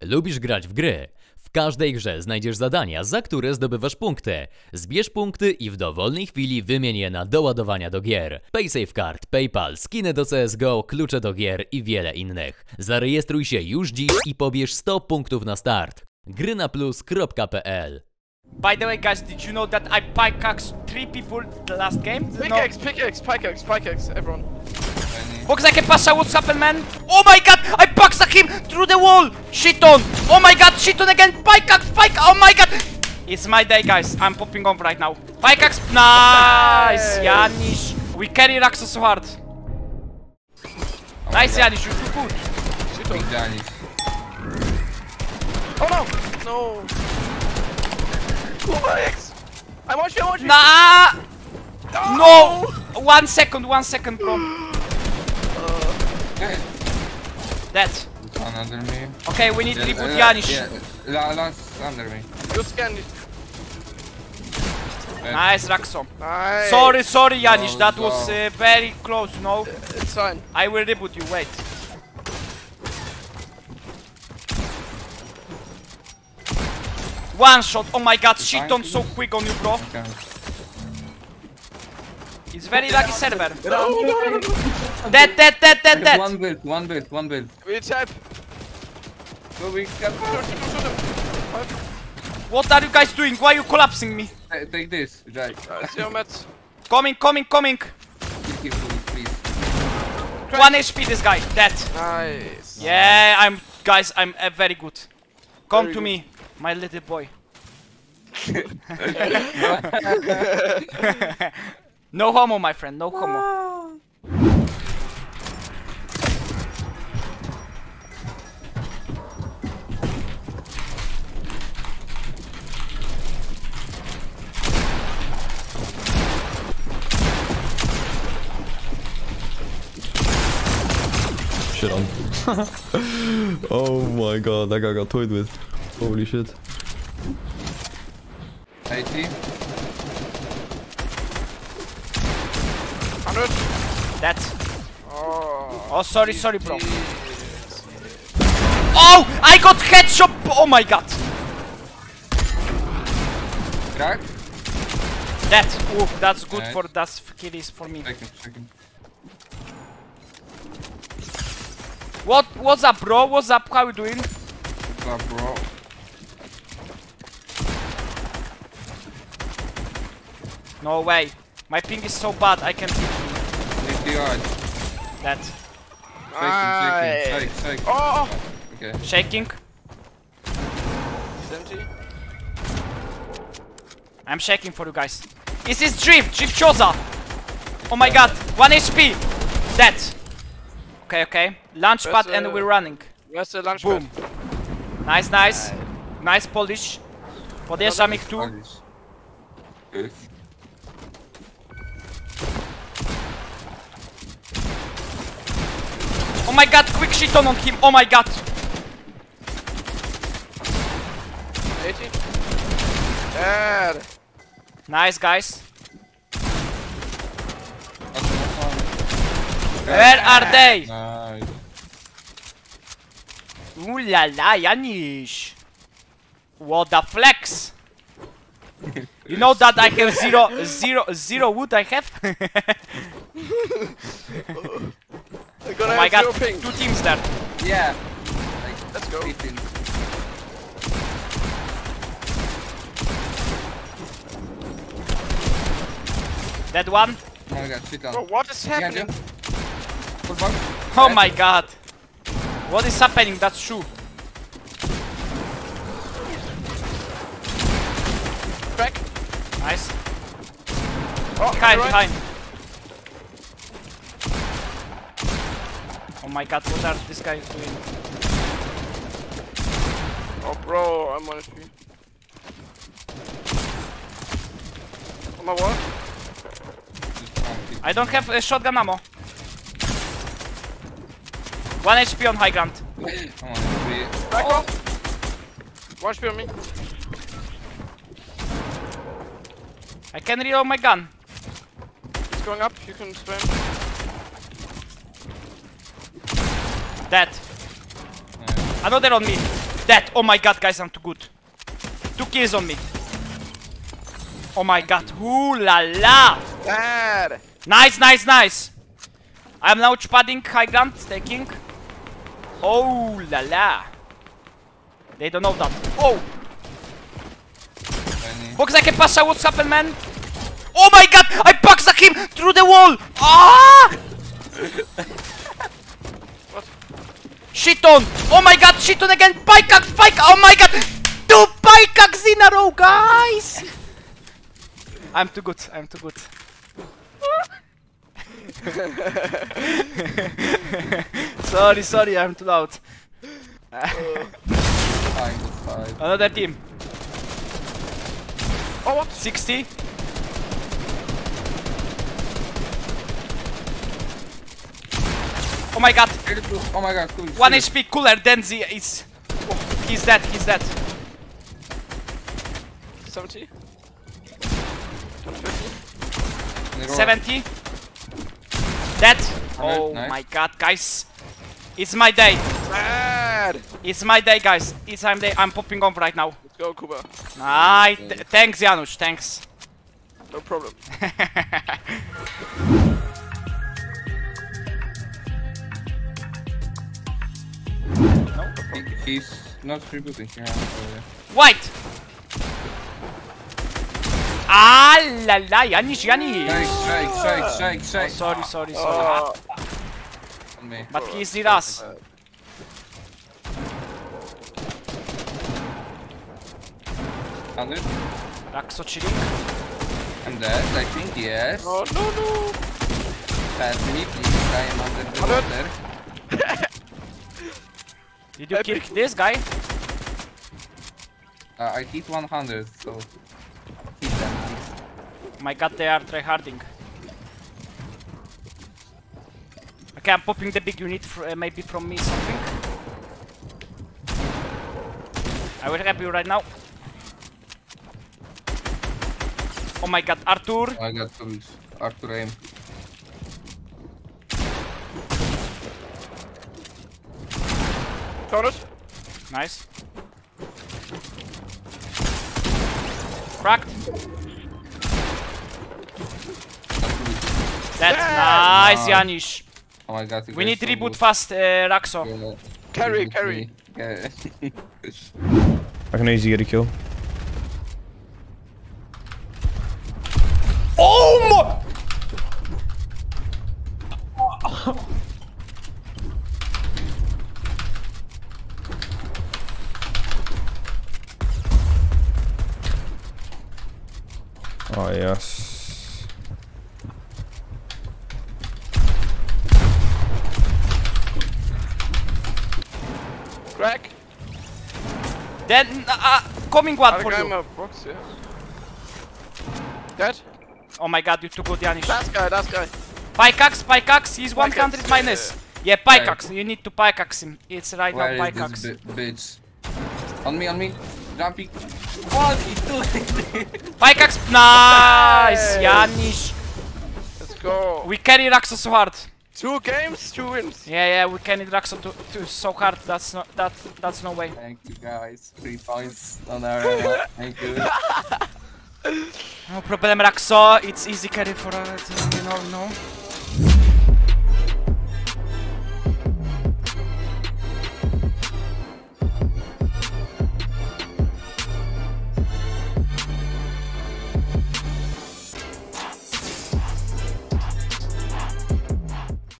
Lubisz grać w gry? W każdej grze znajdziesz zadania, za które zdobywasz punkty. Zbierz punkty i w dowolnej chwili wymień je na doładowania do gier. PaySafeCard, PayPal, skiny do CSGO, klucze do gier i wiele innych. Zarejestruj się już dziś i pobierz 100 punktów na start. grynaplus.pl. By the way, guys, did you know that I pickaxed 3 people the last game? Pickaxe, everyone. Box I can pass out, what's happened, man? Oh my god, I pickaxed him through the wall! Shiton! Oh my god, Shiton again! Pickaxe! Oh my god! It's my day, guys. I'm popping off right now. Pickaxe! Nice! Janish! We carry Raxo so hard. Nice, Janish, you're too good. Big Janish. Oh no! No! I want you! Nah! No! 1 second, bro. Dead. One under me. Okay, we need to reboot Janish. Yeah, last under me. You scan it. Nice, Raxo. Nice. Sorry, Janish, Oh, that was no. very close, you know? It's fine. I will reboot you, wait. One shot, oh my god, Shiton so quick on you, bro. Okay. It's very lucky server. No. Dead. One build. We tap. Go big, Shoot him. What are you guys doing? Why are you collapsing me? take this, Jack. Zero mats. Coming. Keep please. 1 HP this guy, dead. Nice. Yeah, I'm very good. Come Very to good. me, my little boy. No homo, my friend, no homo. Shit on. Oh my god, that guy got toyed with. Holy shit. 80. 100. Dead. Oh. Oh, sorry, bro. Oh, I got headshot. Oh my god. Crack. Dead. Oof, that's good Nice. for that kills for me. Second. What's up, bro? What's up? How you doing? What's up, bro? No way. My ping is so bad. I can't hit him. Leave the yard. Dead. Shake. Oh. Okay. Shaking. It's empty. I'm shaking for you guys. This is Drift Choza. Oh my god. 1 HP. Dead. Okay. Launch pad and we're running. Where's the lunch Boom. pad? Nice. Nice Polish. Podjeżdżam ich tu. Good. Oh my god, quick Shiton on him. Oh my god. 80. Dead. Nice, guys. Where are they? Nice. Ooh la la, Janish. What the flex? You know that I have zero wood I have? We're gonna Oh my have god, zero ping. 2 teams there. Yeah. Let's go. 18. Dead one. Oh my god, shit on. Bro, what is happening? Full box. Oh my god. What is happening? That's true. Crack. Nice. Oh, Behind. Oh my god, what are these guys doing? Oh, bro, I'm on HP. On my wall. I don't have shotgun ammo. 1 HP on high ground. Come on, three. Back off. 1 HP on me. I can reload my gun. It's going up. You can spam. Dead. Another on me. Dead. Oh my god, guys, I'm too good. 2 kills on me. Oh my god. Ooh la la. Bad. Nice, nice, nice. I'm now padding high ground, taking. Oh la la. They don't know that. Oh! Box like a pasha, what's happened, man? Oh my god! I boxed him through the wall! Ah! What? Shiton! Oh my god, Shiton again! Pickaxe! Oh my god! 2 pickaxes in a row, guys! I'm too good, I'm too good. Sorry, I'm too loud. Fine, that's fine. Another team. Oh, what? 60. Oh my god, Oh my god, cool. 1 HP cooler than the is. Oh, he's dead, he's dead. 70? 70. Dead. Oh nice. my god, guys. It's my day. Bad. It's my day, guys. It's my day. I'm popping off right now. Let's go, Kuba. Nice. Thanks, Janusz. Thanks. No problem. He's not rebooting here. White. Ah la la, Janusz. Shake. Sorry. On me. But he's near us. Under? Raxo chilling. I'm dead, I think, yes. Oh, no. Pass me, please. I am under the water. Did you kill this guy? I hit 100, so hit them, please. Oh my god, they are tryharding. Okay, I'm popping the big unit, maybe from me something. I will help you right now. Oh my god, Arthur! I got tools. Arthur aim. Got it. Nice. Cracked. That's nice, Janusz. Oh my god, We need reboot fast, Raxo. Carry. Yeah. I can easily get a kill. Oh my! Oh yes. Crack. Then, coming one for Guy in you. my box, yeah. Dead. Oh my god, you too good, Janusz. That guy. Pickaxe, he's 100 minus. Yeah, pickaxe, you need to pickaxe him. It's right Where now, is pickaxe. this bitch? On me. Jumping. What is doing? Pickaxe, nice, Janusz. Let's go. We carry Raxo so hard. 2 games, 2 wins. Yeah, we carry Raxo to so hard. That's no way. Thank you guys. 3 points on our Thank you. No problem, Raxo. It's easy carry for you know.